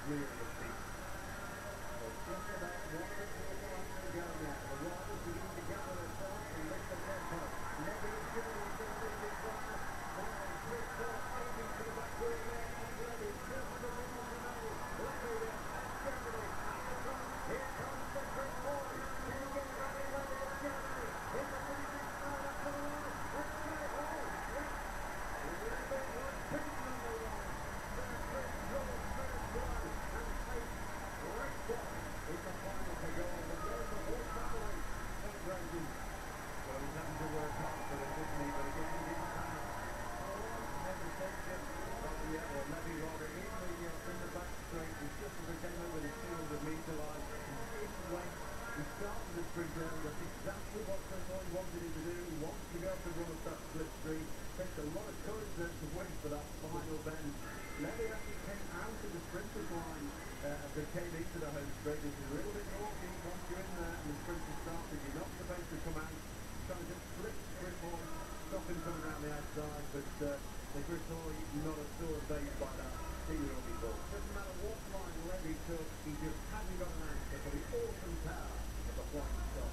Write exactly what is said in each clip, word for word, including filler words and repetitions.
really a beast. So just about one of the people on the go now. The riders begin to gather their thoughts and lift the tempo. Levy and Jimmy is going to be big fire. Now, Chris Paul aiming for the back wheel there, and Levy just the middle of the middle. Levy there, and Germany at the front. Here comes the Chris Paul. Can he get ready? Levy and Germany in the finishing start up to the line. Let's get it all. Yes. Levy was beaten on the line. Their Chris Paul first blood and takes great blood in the final to go on. The goal for all family at Rangers. So he's having to work hard for it, isn't he? But again, he didn't have hesitation. But yeah, well, Levy rather in the, uh, in the back straight. It's just as they came over the two hundred metre line. He didn't wait. He started the sprint down. That's exactly what Chris Paul wanted him to do. He wanted to be able to run up that slipstream. Takes a lot of courage then to wait for that final bend. Levy actually came out of the sprinters line uh, as they came into the home straight. It's a little bit naughty once you're in there and the sprinters started. You're not supposed to come out. Trying to just flip Chris Paul, stop him coming around the outside, but uh, the Chris Paul not at all phased by that. He will be ball. Doesn't matter what line Levy took, he just hasn't got an answer for the awesome power of the flying stop.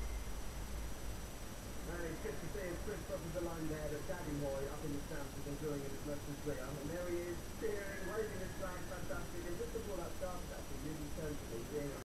And it's good to see him Chris crosses the line there, but Daddy Boy up in the stands is enjoying it as much as we are. And there he is, cheering, waving his flag, fantastic. And just before that started, actually, really totally being